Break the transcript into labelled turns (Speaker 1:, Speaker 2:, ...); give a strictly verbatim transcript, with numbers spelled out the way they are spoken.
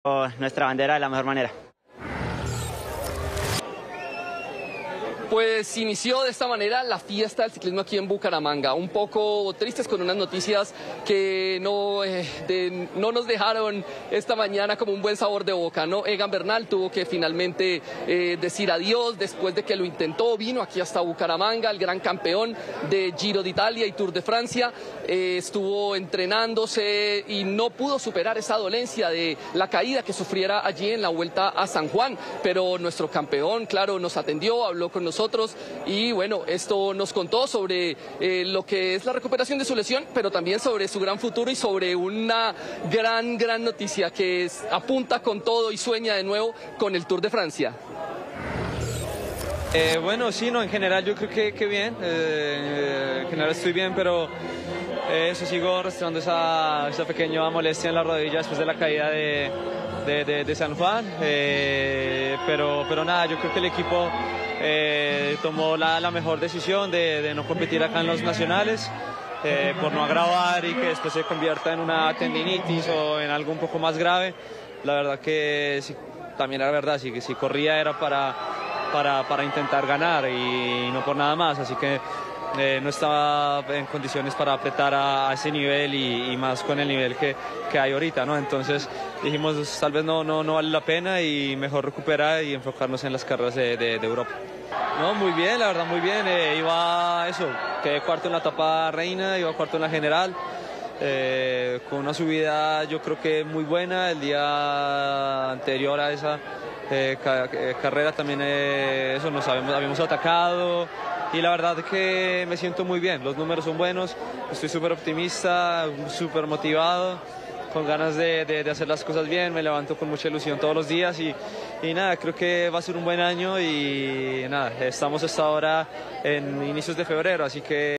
Speaker 1: nuestra bandera de la mejor manera.
Speaker 2: Pues inició de esta manera la fiesta del ciclismo aquí en Bucaramanga, un poco tristes con unas noticias que no, eh, de, no nos dejaron esta mañana como un buen sabor de boca, ¿no? Egan Bernal tuvo que finalmente eh, decir adiós después de que lo intentó, vino aquí hasta Bucaramanga, el gran campeón de Giro de Italia y Tour de Francia, eh, estuvo entrenándose y no pudo superar esa dolencia de la caída que sufriera allí en la Vuelta a San Juan, pero nuestro campeón, claro, nos atendió, habló con nosotros, y bueno, esto nos contó sobre eh, lo que es la recuperación de su lesión, pero también sobre su gran futuro y sobre una gran, gran noticia que es, apunta con todo y sueña de nuevo con el Tour de Francia.
Speaker 3: Eh, bueno, sí, no, en general yo creo que, que bien, eh, en general estoy bien, pero eh, eso sigo arrastrando esa, esa pequeña molestia en la rodilla después de la caída de, de, de, de San Juan, eh, pero, pero nada, yo creo que el equipo Eh, tomó la, la mejor decisión de, de no competir acá en los nacionales eh, por no agravar y que después se convierta en una tendinitis o en algo un poco más grave. La verdad que sí, también era verdad, sí, que si corría era para, para, para intentar ganar y no por nada más, así que eh, no estaba en condiciones para apretar a, a ese nivel y, y más con el nivel que, que hay ahorita, ¿no? Entonces dijimos tal vez no, no, no vale la pena y mejor recuperar y enfocarnos en las carreras de, de, de Europa. No, muy bien, la verdad, muy bien. Eh, iba eso, quedé cuarto en la etapa reina, iba cuarto en la general, eh, con una subida yo creo que muy buena. El día anterior a esa eh, ca carrera también eh, eso nos habíamos, habíamos atacado y la verdad es que me siento muy bien. Los números son buenos, estoy súper optimista, súper motivado, con ganas de, de, de hacer las cosas bien, me levanto con mucha ilusión todos los días y, y nada, creo que va a ser un buen año y nada, estamos hasta ahora en inicios de febrero, así que